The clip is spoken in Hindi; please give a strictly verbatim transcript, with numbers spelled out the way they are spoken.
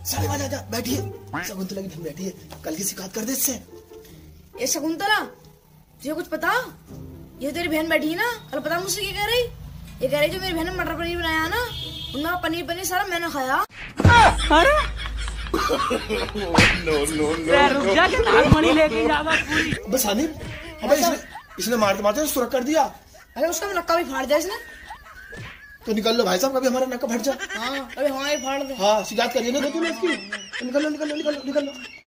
साले आ जा, बैठिए। शकुंतला की बहन बैठी है, कल की शिकायत कर दे इससे। ये शकुंतला, तुझे कुछ पता? ये तेरी बहन बैठी है ना, कल पता मुझसे क्या कह रही? ये कह रही जो मेरी बहन ने मटर पनीर बनाया ना, उनका पनीर पनीर सारा मैंने खाया। अरे नो नो नो नागमणि लेके जावा पूरी। बस हानिफ, अबे इसने इसने मारते मारते सुरख कर दिया। अरे उसका नक्का भी फाड़ दिया इसने। तो निकल लो भाई साहब, कभी हमारा नक्का फट जाए। हाँ, कभी हमारे फाड़ दे। हाँ, शिकायत करिए ना तूने इसकी। निकल लो निकल लो निकल लो निकल लो।